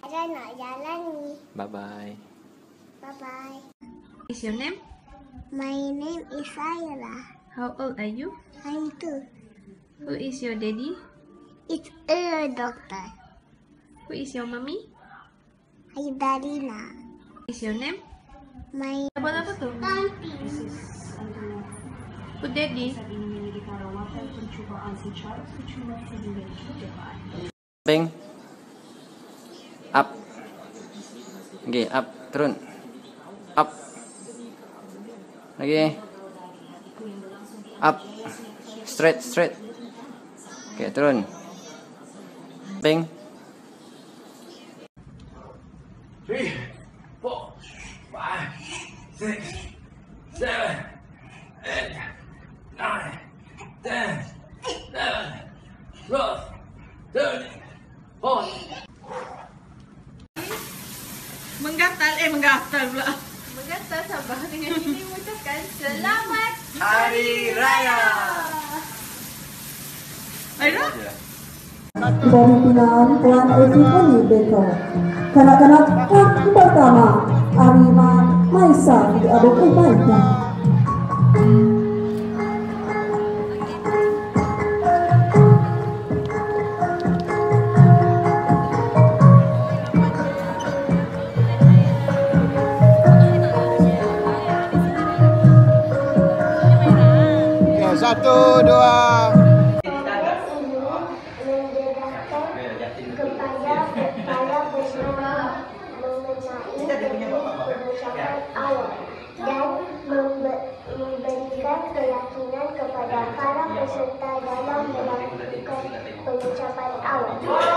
Ada nak jalan ni. Bye-bye. Bye-bye. Is your name? My name is Saira. How old are you? I'm 2. Who is your daddy? It's a doctor. Who is your mommy? Haidarina. Is your name? My Abang apa tu? Who daddy? Ping. Up. Okay, up, turun. Up. Lagi. Up. Straight, straight. Okay, turun. Ping. 3, 4, 5, 6, 7, 8, 9, 10, 11, 12, 13, 14. Menggatal pula. Menggatal sabar dengan ini mengucapkan selamat Hari Raya. Aira? Dari pimpinan Tuan Evie Beko. Kanak-kanak yang pertama, Arima Maisa diaduk baiknya. Satu, dua. kepada kepala bersama mengenai pengucapan awal dan memberikan keyakinan kepada para peserta dalam melakukan pengucapan awal.